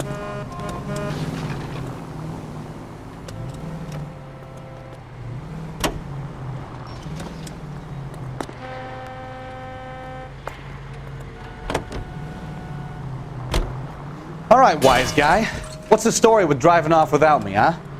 Alright, wise guy. What's the story with driving off without me, huh?